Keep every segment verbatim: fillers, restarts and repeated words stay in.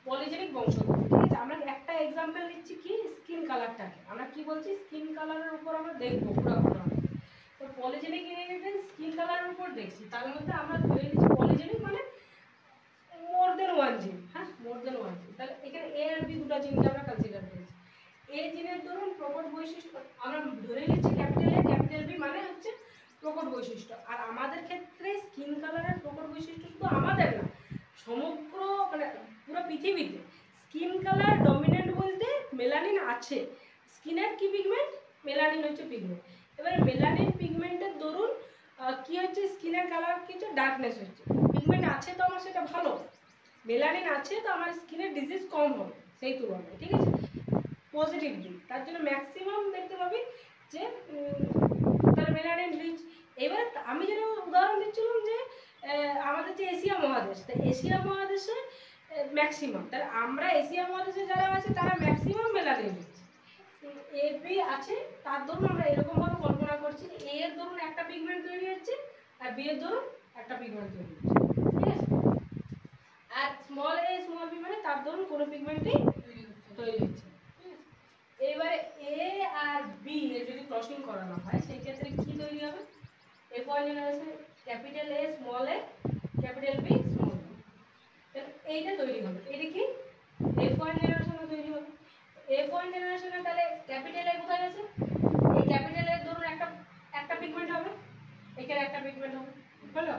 Polygenic বংশগত। ঠিক আছে, আমরা একটা এক্সাম্পল নিচ্ছি কি স্কিন কালারটাকে, আমরা কি বলছি স্কিন কালারের উপর আমরা দেখবো পুরো পুরো। তো পলিজেনিক ইনহেরিটেন্স স্কিন কালারের উপর দেখছি, তার মধ্যে আমরা ধরে নিচ্ছি পলিজেনিক মানে মোর দেন ওয়ান জিন। হ্যাঁ, মোর দেন ওয়ান জিন। তাহলে এখানে এ আর বি দুটো জিনকে আমরা কনসিডার করেছি। এ জিনের ধরুন প্রকট বৈশিষ্ট্য আমরা ধরে নিচ্ছি ক্যাপিটাল এ ক্যাপিটাল বি মানে হচ্ছে প্রকট বৈশিষ্ট্য। আর আমাদের ক্ষেত্রে স্কিন কালারের প্রকট বৈশিষ্ট্য শুধু আমাদের না, সমগ্র মানে পুরো পৃথিবীতে স্কিন কালার ডমিনেন্ট বলতে মেলানিন আছে। স্কিনের কি পিগমেন্ট? মেলানিন হচ্ছে পিগমেন্ট। এবারে মেলানিন পিগমেন্টের দরুন কি হচ্ছে স্কিনের কালার কি হচ্ছে ডার্কনেস হচ্ছে। পিগমেন্ট আছে তো আমার সেটা ভালো, মেলানিন আছে তো আমার স্কিনের ডিজিজ কম হবে সেই তুলনায়। ঠিক আছে, পজিটিভ দিক। তার জন্য ম্যাক্সিমাম দেখতে পাবি যে তার মেলানিন রিচ। এবার আমি যেটা উদাহরণ দিচ্ছিলাম যে আমাদের যে এশিয়া মহাদেশ, তা এশিয়া মহাদেশে ম্যাক্সিমাম, তাহলে আমরা এশিয়া মহাদেশে যারা আছে তারা maximum melanin rich. A B আছে, তার ধরুন আমরা এরকমভাবে কল্পনা করছি এ এর ধরুন একটা পিগমেন্ট তৈরি হচ্ছে আর বি এর ধরুন একটা পিগমেন্ট তৈরি হচ্ছে। ঠিক আছে, আর স্মল এ স্মল বি মানে তার ধরুন কোনো পিগমেন্টই তৈরি হচ্ছে। এবারে এ আর বি এর যদি ক্রসিং করানো হয় সেই ক্ষেত্রে কি তৈরি হবে? F one generation capital A small A capital B small B, এইটা তৈরি হবে। এটা কি এফ ওয়ান জেনারেশনে তৈরি হবে। এফ ওয়ান জেনারেশনে তাহলে ক্যাপিটাল এ কোথায় আছে? এই ক্যাপিটাল এর ধরুন একটা একটা পিগমেন্ট হবে, এখানে একটা পিগমেন্ট হবে, হলো?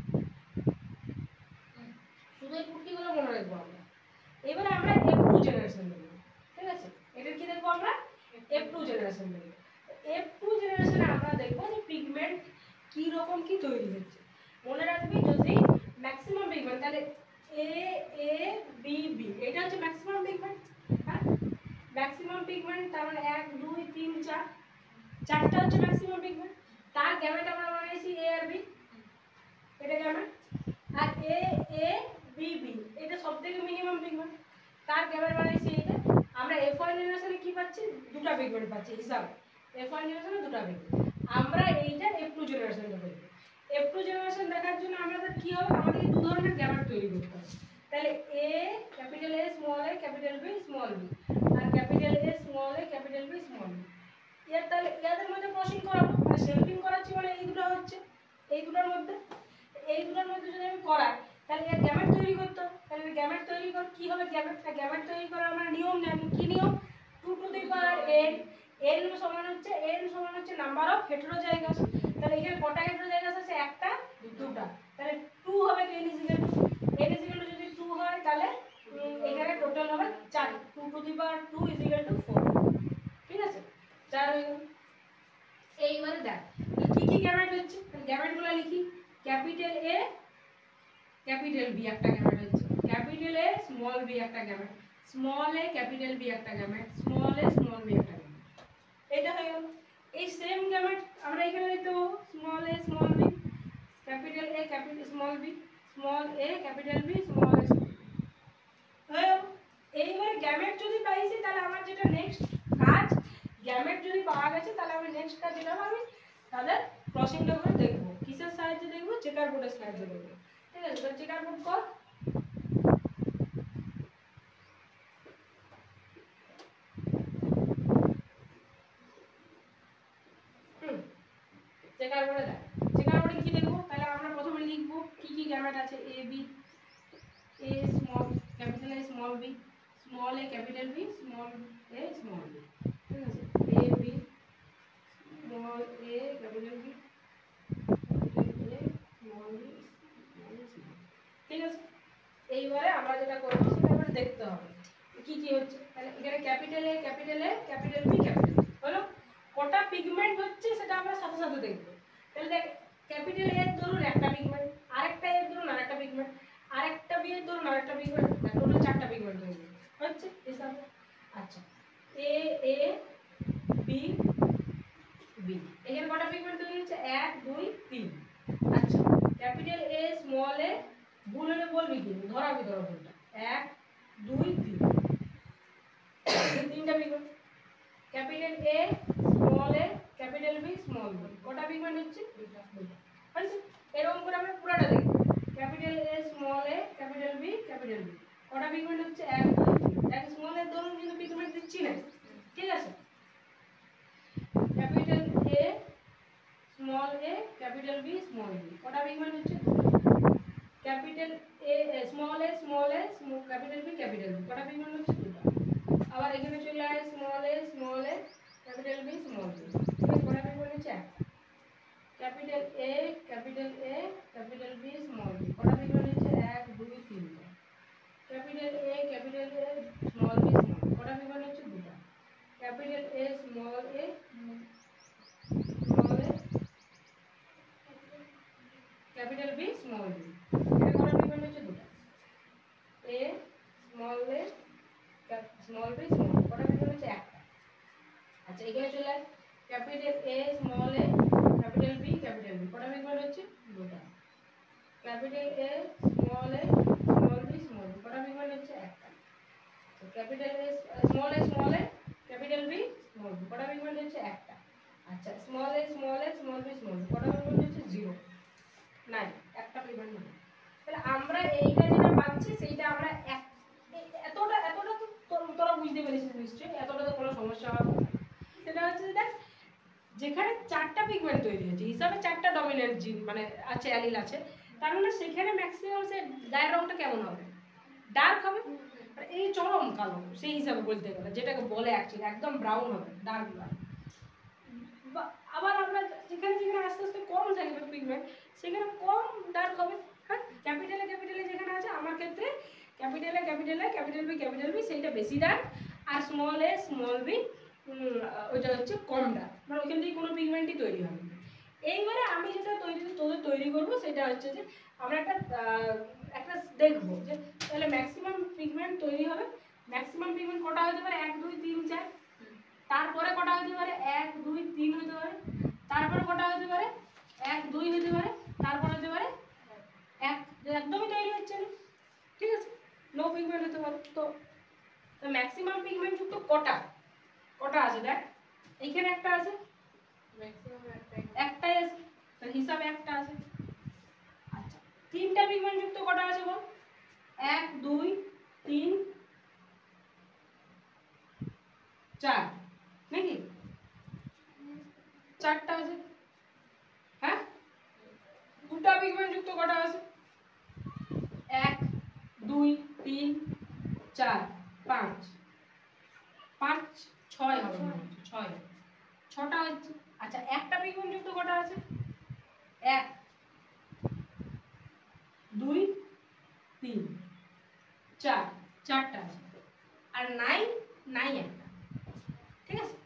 শুধু এই পুটকিগুলো মনে রাখবো আমরা। এবারে আমরা এফ টু জেনারেশন দেখব। ঠিক আছে, এটা কি দেখবো আমরা? এফ টু জেনারেশন দেখব। এফ টু জেনারেশনে আমরা দেখবো যে পিগমেন্ট কি রকম কি তৈরি হচ্ছে। মনে রাখবি যদি ম্যাক্সিমাম পিগমেন্ট, তাহলে এ এ বি বি এটা হচ্ছে ম্যাক্সিমাম পিগমেন্ট। হ্যাঁ, ম্যাক্সিমাম পিগমেন্ট তার মানে এক দুই তিন চার, চারটা হচ্ছে ম্যাক্সিমাম পিগমেন্ট। তার গ্যামেট আমরা বানাইছি এ আর বি, এটা গ্যামেট। আর এ এ বি বি এটা সবথেকে মিনিমাম পিগমেন্ট, তার গ্যামেট বানাইছি এটা। আমরা এফ ওয়ান জেনারেশনে কি পাচ্ছি? দুটো পিগমেন্ট পাচ্ছি হিসাবে। এফ ওয়ান জেনারেশনে দুটো পিগমেন্ট। আমরা এইটা এফ টু জেনারেশনে দেখব। এফ টু জেনারেশন দেখার জন্য আমাদের কি হবে? আমাদের দু ধরনের গ্যামেট তৈরি করতে হবে। তাহলে A capital A small A capital B small B, আর capital A small A capital B small B. এর তাহলে এদের মধ্যে ক্রসিং করাবো, মানে শেল্পিং করাচ্ছি, মানে এই দুটো হচ্ছে এই দুটোর মধ্যে। এই দুটোর মধ্যে যদি আমি করাই তাহলে এর গ্যামেট তৈরি করতে হবে। তাহলে গ্যামেট তৈরি কর কি হবে? গ্যামেটটা গ্যামেট তৈরি করার আমরা নিয়ম জানি। কি নিয়ম? Two to the power N, N সমান হচ্ছে এন সমান হচ্ছে নাম্বার অফ হেটেরোজাইগাস। তাহলে এখানে কটা হেটেরোজাইগাস আছে? একটা দুটো, তাহলে টু হবে N is equal to N is equal to যদি টু হয় তাহলে এখানে টোটাল হবে চার, two to the power two is equal to four. ঠিক আছে, চার হয়ে গেল। এইবারে দেখ কি কি গ্যামেট হচ্ছে, গ্যামেটগুলো লিখি। ক্যাপিটাল এ ক্যাপিটাল বি একটা গ্যামেট হচ্ছে, ক্যাপিটাল এ স্মল বি একটা gamete, small A capital B একটা gamete, small A small B একটা গ্যামেট। এটা হয়ে গেল। এই সেম গ্যামেট আমরা এখানে দেখতে পাবো, small A small B capital A capital small B small A capital B small A হয়ে গেল। এইবারে গ্যামেট যদি পাইছি তাহলে আমার যেটা নেক্সট কাজ, গ্যামেট যদি পাওয়া গেছে তাহলে আমি নেক্সট কাজ যেটা হবে তাদের ক্রসিংটা করে দেখবো। কিসের সাহায্যে দেখবো? চেকার বোর্ডের সাহায্যে দেখবো। ঠিক আছে, তো চেকার বোর্ড কর। হুম, চেকার বোর্ডে দেখ, চেকার বোর্ডে কি দেখবো? তাহলে আমরা প্রথমে লিখবো কি কি গ্যামেট আছে। A B, A small capital A small B small A capital B small A small B. ঠিক আছে, A B small A capital B capital A small B small A small. ঠিক আছে, এইবারে আমরা যেটা করবো সেটা এবারে দেখতে হবে কি কি হচ্ছে। তাহলে এখানে capital A capital A capital B capital হলো, কটা পিগমেন্ট হচ্ছে সেটা আমরা সাথে সাথে দেখবো। তাহলে দেখ ক্যাপিটাল এর ধরুন একটা পিগমেন্ট, আরেকটা এর ধরুন আরেকটা পিগমেন্ট, আরেকটা বি এর ধরুন আরেকটা পিগমেন্ট, টোটাল চারটা পিগমেন্ট হয়ে যাবে হচ্ছে হিসাব। আচ্ছা, এ এ বি বি এখানে কটা পিগমেন্ট তৈরি হচ্ছে? এক দুই তিন। আচ্ছা, ক্যাপিটাল এ স্মল এ ভুল হলে বলবি কিন্তু ধরাবি ধরা ভুলটা। এক দুই তিন, তিনটা pigment. Capital A small A capital B small B, কটা পিগমেন্ট হচ্ছে? দুইটা। হয়েছে, এরকম করে আমরা পুরোটা দেখব। Capital A small A capital B capital B কটা পিগমেন্ট হচ্ছে এক দুই তিন, দেখ স্মল এর ধরুন কিন্তু পিগমেন্ট দিচ্ছি না, ঠিক আছে। Capital A small A capital B small B, কটা পিগমেন্ট হচ্ছে capital A small A small A capital B capital B, কটা পিগমেন্ট হচ্ছে দুটো। আবার এখানে চলে আসে small A small A capital B small B, কটা পিগমেন্ট হচ্ছে একটা। Capital A capital A capital B small B, কটা পিগমেন্ট হচ্ছে এক দুই তিনটা। Capital A capital A small B small, কটা পিগমেন্ট হচ্ছে দুটো। Capital A small A small A capital B small B, এটা কটা পিগমেন্ট হচ্ছে দুটো। A small A small B small, কটা পিগমেন্ট হচ্ছে একটা। আচ্ছা এখানে চলে আয় capital A small A capital B capital B, কটা পিগমেন্ট হচ্ছে দুটো। Capital A small A small B small B, কটা পিগমেন্ট হচ্ছে একটা। Capital A small A small A capital B small B, কটা পিগমেন্ট হচ্ছে একটা। আচ্ছা small A small A small B small B, কটা পিগমেন্ট হচ্ছে জিরো, নাই, একটা পিগমেন্ট নেই। তাহলে আমরা এইটা যেটা পাচ্ছি সেইটা আমরা এক এতটা এতটা তো তোরা বুঝতে পেরেছিস নিশ্চয়ই, এতটা তো কোনো সমস্যা হবে না। সেটা হচ্ছে দেখ যেখানে চারটা পিগমেন্ট তৈরি হয়েছে হিসাবে চারটা ডমিনেন্ট জিন মানে আছে অ্যালিল আছে, তার মানে সেখানে ম্যাক্সিমাম সে গায়ের রংটা কেমন হবে, ডার্ক হবে, এই চরম কালো সেই হিসাবে বলতে গেলে, যেটাকে বলে অ্যাকচুয়ালি একদম ব্রাউন হবে, ডার্ক ব্রাউন। আবার আমরা যেখানে যেখানে আস্তে আস্তে কম থাকবে পিগমেন্ট সেখানে কম ডার্ক হবে। হ্যাঁ ক্যাপিটালে ক্যাপিটালে যেখানে আছে আমার ক্ষেত্রে ক্যাপিটালে ক্যাপিটালে ক্যাপিটাল বি ক্যাপিটাল বি সেইটা বেশি ডার্ক, আর স্মল এ স্মল বি ওইটা হচ্ছে কম ডার্ক, মানে ওইখান থেকে কোনো পিগমেন্টই তৈরি হবে না। এইবারে আমি যেটা তৈরি তোদের তৈরি করবো সেটা হচ্ছে যে আমরা একটা একটা দেখবো যে তাহলে ম্যাক্সিমাম পিগমেন্ট তৈরি হবে, ম্যাক্সিমাম পিগমেন্ট কটা হতে পারে এক দুই তিন চার, তারপরে কটা হতে পারে এক দুই তিন হতে পারে, তারপরে কটা হতে পারে এক দুই হতে পারে, তারপর হতে পারে এক, একদমই তৈরি হচ্ছে না, ঠিক আছে, নো পিগমেন্ট হতে পারে। তো তো ম্যাক্সিমাম পিগমেন্ট যুক্ত কটা কটা আছে দেখ, এইখানে একটা আছে, ম্যাক্সিমাম একটাই একটাই আছে, তার হিসাবে একটা আছে। আচ্ছা তিনটা পিগমেন্ট যুক্ত কটা আছে বল, এক দুই তিন চার, নাকি চারটা আছে। হ্যাঁ দুটা পিগমেন্ট যুক্ত কটা আছে, এক দুই তিন চার পাঁচ, পাঁচ ছয় হবে মনে হচ্ছে, ছয় ছটা হচ্ছে। আচ্ছা একটা পিগমেন্ট যুক্ত কটা আছে, এক দুই তিন চার, চারটা আছে, আর নাই নাই একটা, ঠিক আছে।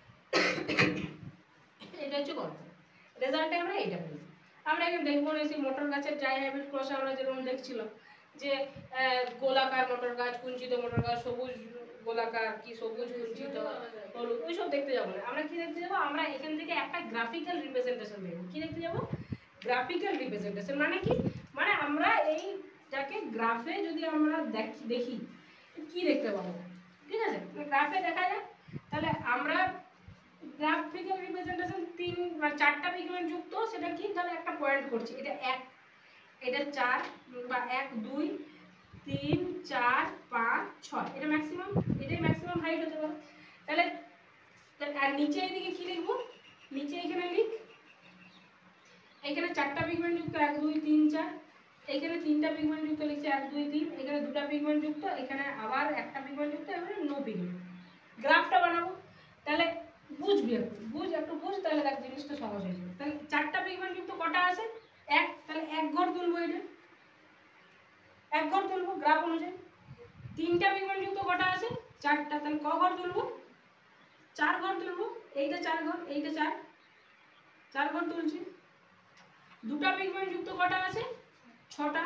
এটা হচ্ছে গল্প, রেজাল্টে আমরা এইটা পেয়েছি। আমরা এখানে দেখবো এই মোটর গাছের ট্রাই হাইব্রিড ক্রস আমরা যেরকম দেখছিলাম যে গোলাকার মোটর গাছ, কুঞ্চিত মোটর গাছ, সবুজ গোলাকার কি সবুজ কুঞ্চিত হলুদ, ওইসব দেখতে যাবো না। আমরা কি দেখতে যাবো, আমরা এখান থেকে একটা গ্রাফিক্যাল রিপ্রেজেন্টেশন দেখবো। কি দেখতে যাবো, গ্রাফিক্যাল রিপ্রেজেন্টেশন, মানে কি, মানে আমরা এই যাকে গ্রাফে যদি আমরা দেখি দেখি কি দেখতে পাবো, ঠিক আছে, গ্রাফে দেখা যায়। তাহলে আমরা গ্রাফিক্যাল রিপ্রেজেন্টেশন তিন বা চারটা পিগমেন্ট যুক্ত, সেটা কি, তাহলে একটা পয়েন্ট করছি, এটা এক, এটা চার বা এক দুই তিন চার পাঁচ ছয়, এটা ম্যাক্সিমাম, এটাই ম্যাক্সিমাম হাইট হতে পারে। তাহলে আর নিচে এদিকে কি লিখবো, নিচে এখানে লিখ, এখানে চারটা পিগমেন্ট যুক্ত এক দুই তিন চার, এখানে তিনটা পিগমেন্ট যুক্ত লিখছে এক দুই তিন, এখানে দুটা পিগমেন্ট যুক্ত, এখানে আবার একটা পিগমেন্ট যুক্ত, এখানে নো পিগমেন্ট। গ্রাফটা বানাবো, তাহলে বুঝবি একটু, বুঝ একটু বুঝ, তাহলে দেখ জিনিসটা সহজ হয়ে যাবে। তাহলে চারটা পিগমেন্ট যুক্ত কটা আছে, এক, তাহলে এক ঘর তুলবো, এটা এক ঘর তুলবো গ্রাফ অনুযায়ী। তিনটা পিগমেন্ট যুক্ত কটা আছে, চারটা, তাহলে ক ঘর তুলবো, চার ঘর তুলবো, এইটা চার ঘর, এইটা চার, চার ঘর তুলছি। দুটা পিগমেন্ট যুক্ত কটা আছে, ছটা,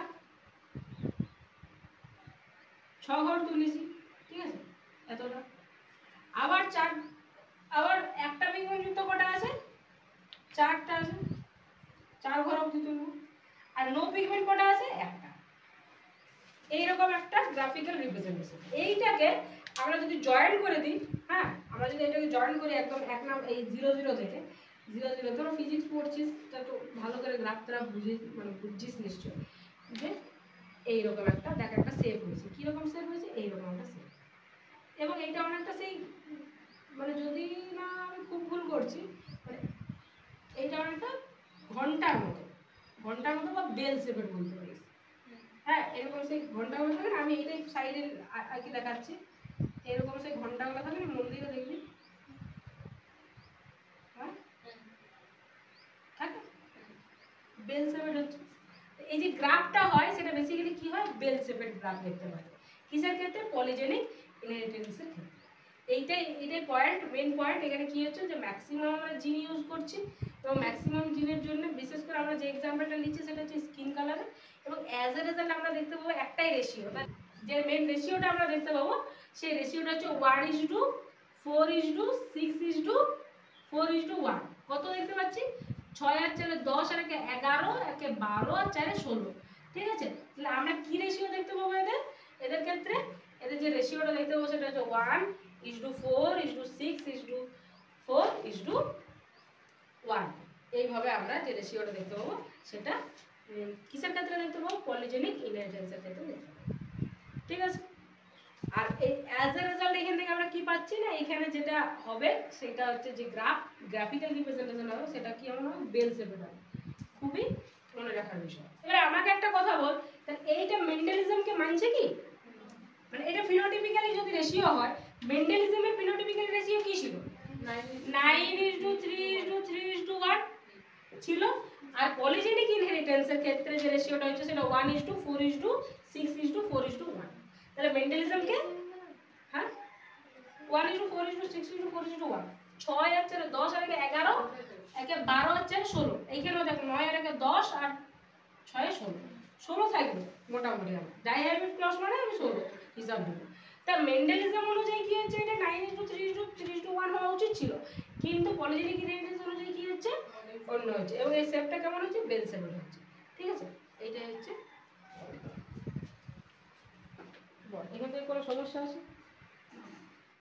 ছ ঘর তুলেছি, ঠিক আছে, এতটা। আবার চার, আবার একটা পিগমেন্ট যুক্ত কটা আছে, চারটা আছে, চার ঘর অবধি তুলবো। আর নো পিগমেন্ট কটা আছে, একটা। এইরকম একটা গ্রাফিক্যাল রিপ্রেজেন্টেশন। এইটাকে আমরা যদি জয়েন করে দিই, হ্যাঁ আমরা যদি এটাকে জয়েন করি একদম এক নাম এই জিরো জিরো থেকে জিরো জিরো, ধরো ফিজিক্স পড়ছিস তা তো ভালো করে গ্রাফ তারা বুঝে মানে বুঝছিস নিশ্চয়, যে এইরকম একটা দেখ একটা শেপ হয়েছে, কীরকম শেপ এইটা অনেকটা সেই মানে যদি না আমি খুব ভুল করছি মানে এইটা অনেকটা ঘন্টার মতো ঘন্টার মতো বা বেল শেপের বলতে পারিস। হ্যাঁ এরকম সেই ঘন্টাগুলো থাকে না, আমি এইটাই সাইডে আর কি দেখাচ্ছি, এরকম সেই ঘন্টাগুলো থাকে না মন্দিরে দেখবি, হ্যাঁ থাকে বেল শেপের হচ্ছে। এই যে গ্রাফটা হয় সেটা বেসিক্যালি কি হয়, বেল শেপের গ্রাফ দেখতে পাই। কিসের ক্ষেত্রে? পলিজেনিক ইনহেরিটেন্সের ক্ষেত্রে। এইটাই এটাই পয়েন্ট, মেন পয়েন্ট। এখানে কি হচ্ছে যে ম্যাক্সিমাম আমরা জিন ইউজ করছি এবং ম্যাক্সিমাম জিনের জন্য বিশেষ করে আমরা যে এক্সাম্পলটা নিচ্ছি সেটা হচ্ছে স্কিন কালারে, এবং অ্যাজ এ রেজাল্ট আমরা দেখতে পাবো একটাই রেশিও, যে মেন রেশিওটা আমরা দেখতে পাবো সেই রেশিওটা হচ্ছে one is to four is to six is to four is to one. কত দেখতে পাচ্ছি? ছয় আর চারে দশ, আর একে এগারো, একে বারো, আর চারে ষোলো। ঠিক আছে, তাহলে আমরা কি রেশিও দেখতে পাবো এদের এদের ক্ষেত্রে? এদের যে রেশিওটা দেখতে পাবো সেটা হচ্ছে one is to four is to six is to four is to one. এইভাবে আমরা যে রেশিওটা দেখতে পাবো সেটা কিসের ক্ষেত্রে দেখতে পাবো? পলিজেনিক ইনহেরিটেন্সের ক্ষেত্রে দেখতে পাবো। ঠিক আছে, আর এই অ্যাজ এ রেজাল্ট এখান থেকে আমরা কি পাচ্ছি না, এখানে যেটা হবে সেটা হচ্ছে যে গ্রাফ গ্রাফিক্যাল রিপ্রেজেন্টেশন হবে সেটা কি হবে? বেল শেপের হবে। খুবই মনে রাখার বিষয়। এবার আমাকে একটা কথা বল, তাহলে এইটা মেন্ডেলিজমকে মানছে কি? মানে এটা ফিনোটিপিক্যালি যদি রেশিও হয়, মেন্ডেলিজমের ফিনোটিপিক্যাল রেশিও কি ছিল? Nine is to three is to three is to one ছিল। আর পলিজেনিক ইনহেরিটেন্সের ক্ষেত্রে যে রেশিওটা হচ্ছে সেটা one is to four is to six is to four is to one. তাহলে মেন্ডেলিজমকে হ্যাঁ one is to four is to six is to four is to one. ছয় আর চারে দশ, আর একে এগারো, একে বারো, আর চারে ষোলো। এইখানেও দেখো নয় আর একে দশ, আর ছয় ষোলো, ষোলো থাকবে মোটামুটি। আমার যাই হাইব্রিড ক্রস মানে আমি ষোলো হিসাব দেবো। তা মেন্ডেলিজম অনুযায়ী কি হচ্ছে, এটা nine is to three is to three is to one হওয়া উচিত ছিল, কিন্তু পলিজেনিক ইনহেরিটেন্স অনুযায়ী কি হচ্ছে, অন্য হচ্ছে। এবং এই শেপটা কেমন হচ্ছে? বেল শেপের হচ্ছে। ঠিক আছে, এইটাই হচ্ছে। এখান থেকে কোনো সমস্যা আছে?